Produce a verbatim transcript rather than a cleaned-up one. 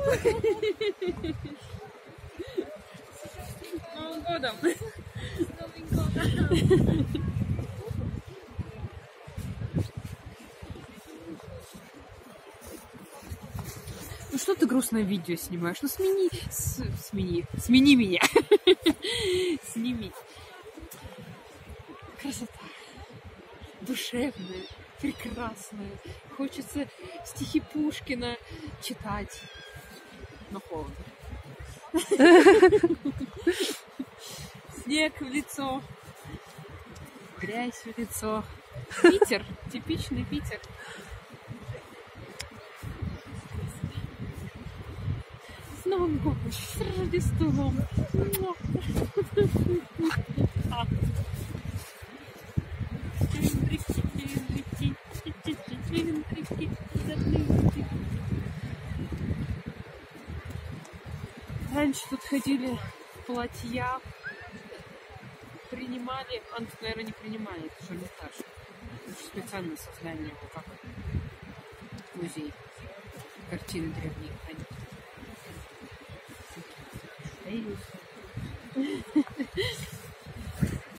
С Новым годом! Ну что ты грустное видео снимаешь? Ну смени, с, смени, смени меня, сними. Красота, душевная, прекрасная. Хочется стихи Пушкина читать, но холодно. Снег в лицо, грязь в лицо. Питер, типичный Питер. С Новым годом, с Рождеством. Раньше тут ходили в платьях, принимали, а тут, наверное, не принимали, это же Эрмитаж. Это же специально создание его, как музей. Картины древние хранить.